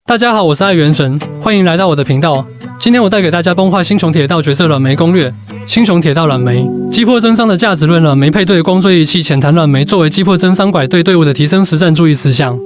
大家好，我是爱元神，欢迎来到我的频道。今天我带给大家崩坏星穹铁道角色软梅攻略。星穹铁道软梅，击破增伤的价值论。软梅配对光锥仪器，浅谈软梅作为击破增伤拐对队伍的提升实战注意事项。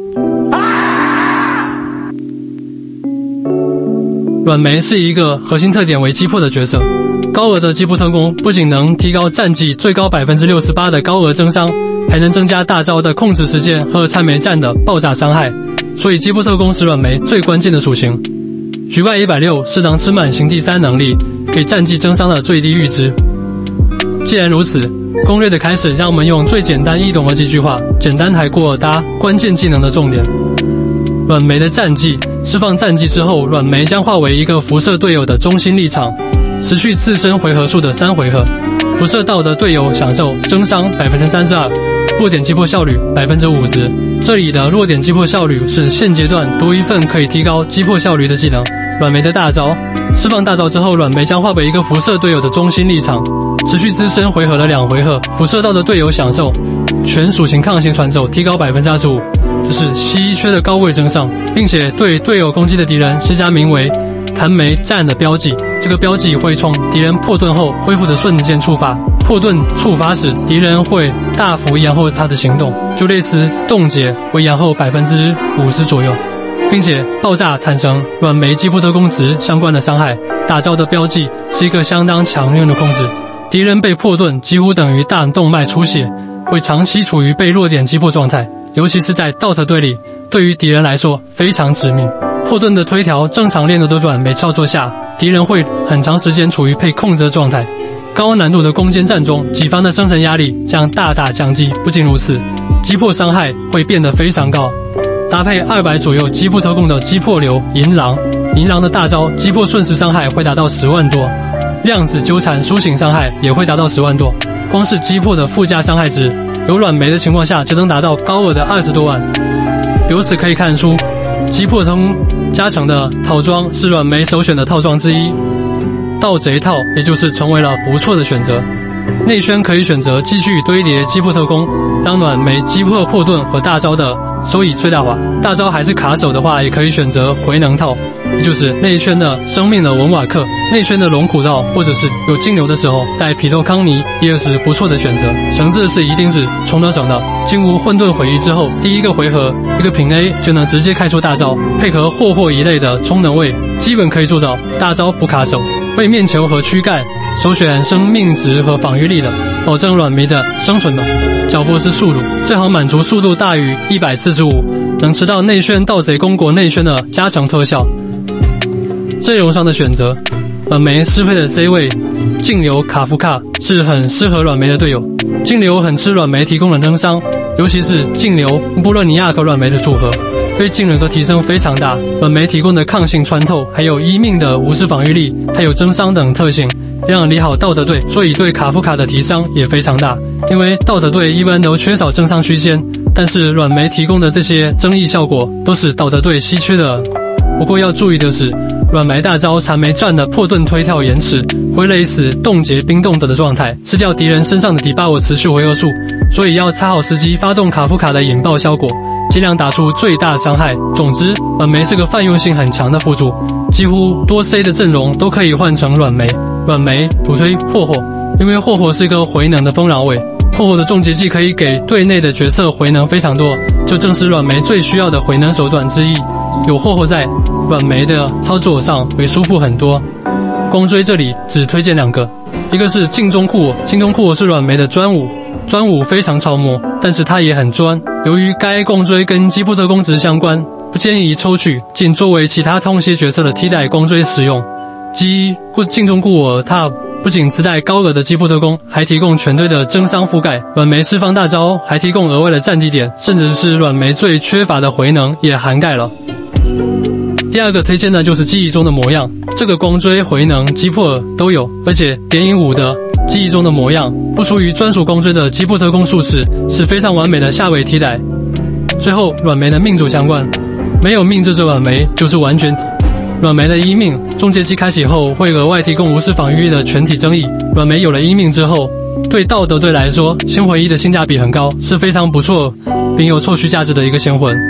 软梅是一个核心特点为击破的角色，高额的击破特攻不仅能提高战绩最高 68% 的高额增伤，还能增加大招的控制时间和参梅战的爆炸伤害。所以击破特攻是软梅最关键的属性。局外160适当吃满行第3能力，给战绩增伤的最低阈值。既然如此，攻略的开始让我们用最简单易懂的几句话，简单带过关键技能的重点。软梅的战绩，释放战绩之后，软梅将化为一个辐射队友的中心立场，持续自身回合数的3回合，辐射到的队友享受增伤 32%， 弱点击破效率 50%。这里的弱点击破效率是现阶段多一份可以提高击破效率的技能。软梅的大招，释放大招之后，软梅将化为一个辐射队友的中心立场，持续自身回合了2回合，辐射到的队友享受全属性抗性传授提高 25%， 这是稀缺的高位增伤，并且对队友攻击的敌人施加名为弹梅战的标记，这个标记会从敌人破盾后恢复的瞬间触发，破盾触发时敌人会大幅延后他的行动，就类似冻结为延后 50% 左右，并且爆炸产生软梅击破特攻值相关的伤害。大招的标记是一个相当强硬的控制，敌人被破盾几乎等于大动脉出血，会长期处于被弱点击破状态，尤其是在 DOT 队里，对于敌人来说非常致命。破盾的推条正常练度的软梅操作下，敌人会很长时间处于被控制的状态，高难度的攻坚战中，己方的生存压力将大大降低。不仅如此，击破伤害会变得非常高。搭配200左右击破特攻的击破流银狼，银狼的大招击破瞬时伤害会达到10万多，量子纠缠苏醒伤害也会达到10万多。光是击破的附加伤害值，有软梅的情况下就能达到高额的20多万。由此可以看出，击破特攻加成的套装是软梅首选的套装之一。盗贼套也就是成为了不错的选择。内宣可以选择继续堆叠击破特攻，让软梅击破破盾和大招的收益最大化。大招还是卡手的话，也可以选择回能套，也就是内宣的生命的文瓦克，内宣的龙骨套，或者是有金流的时候带匹诺康尼也是不错的选择。绳子是一定是充得上的。进入混沌回忆之后，第一个回合一个平 A 就能直接开出大招，配合霍一类的充能位，基本可以做到大招不卡手。为面球和躯干首选生命值和防御力的，保证软梅的生存的。脚步是速度，最好满足速度大于145，能吃到内宣盗贼公国内宣的加成特效。阵容上的选择，软梅适配的 C 位净流卡夫卡是很适合软梅的队友。净流很吃软梅提供的增伤，尤其是净流布洛尼亚和软梅的组合，对净人格提升非常大。软梅提供的抗性穿透，还有一命的无视防御力，还有增伤等特性，让理好道德队，所以对卡夫卡的提升也非常大。因为道德队一般都缺少增伤区间，但是软梅提供的这些增益效果都是道德队稀缺的。不过要注意的是，软梅大招残梅战的破盾推跳延迟会类似冻结冰冻的状态，吃掉敌人身上的底buff持续回合数，所以要插好时机发动卡夫卡的引爆效果，尽量打出最大伤害。总之，软梅是个泛用性很强的辅助，几乎多 C 的阵容都可以换成软梅。软梅主推霍霍，因为霍霍是个回能的丰饶位，霍霍的重结技可以给队内的角色回能非常多，就正是软梅最需要的回能手段之一。有霍霍在，软梅的操作上会舒服很多。光锥这里只推荐2个，一个是镜中酷我，镜中酷我是软梅的专武，专武非常超模，但是它也很专。由于该光锥跟击破特攻值相关，不建议抽取，仅作为其他通蝎角色的替代光锥使用。镜中酷我它不仅自带高额的击破特攻，还提供全队的增伤覆盖，软梅释放大招还提供额外的战绩点，甚至是软梅最缺乏的回能也涵盖了。第2个推荐的就是记忆中的模样，这个光锥回能击破都有，而且点影5的记忆中的模样不属于专属光锥的击破特攻术士，是非常完美的下位替代。最后软梅的命主相关，没有命这只软梅就是完全软梅的一命，终结技开启后会额外提供无视防御力的全体增益。软梅有了一命之后，对道德队来说，星魂1的性价比很高，是非常不错并有凑蓄价值的一个仙魂。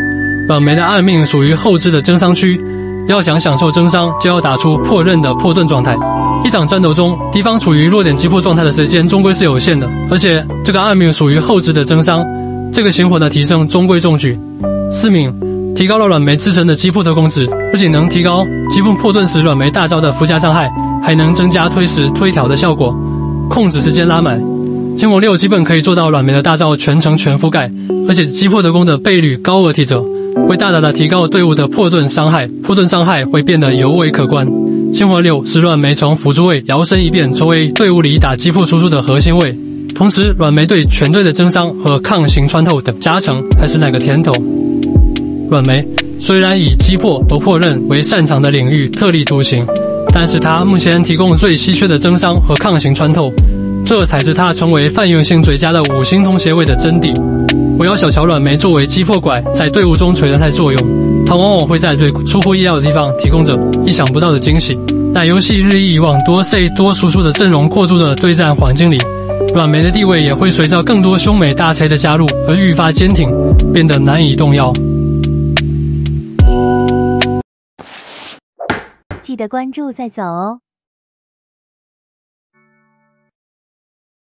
软梅的暗命属于后置的增伤区，要想享受增伤，就要打出破刃的破盾状态。一场战斗中，敌方处于弱点击破状态的时间终归是有限的，而且这个暗命属于后置的增伤，这个行火的提升终归中举。4命，提高了软梅自身的击破特攻值，不仅能提高击破破盾时软梅大招的附加伤害，还能增加推时推挑的效果，控制时间拉满。星火6基本可以做到软梅的大招全程全覆盖，而且击破特攻的倍率高额提折，会大大的提高队伍的破盾伤害，破盾伤害会变得尤为可观。星火6使软梅从辅助位摇身一变成为队伍里打击破输出的核心位，同时软梅对全队的增伤和抗形穿透等加成还是那个甜头。软梅虽然以击破和破刃为擅长的领域特立独行，但是它目前提供最稀缺的增伤和抗形穿透，这才是它成为泛用性最佳的5星通协位的真谛。不要小瞧软梅作为击破拐在队伍中垂的态作用，它往往会在最出乎意料的地方提供着意想不到的惊喜。在游戏日益往多 C 多输出的阵容过渡的对战环境里，软梅的地位也会随着更多兄美大才的加入而愈发坚挺，变得难以动摇。 记得关注再走哦。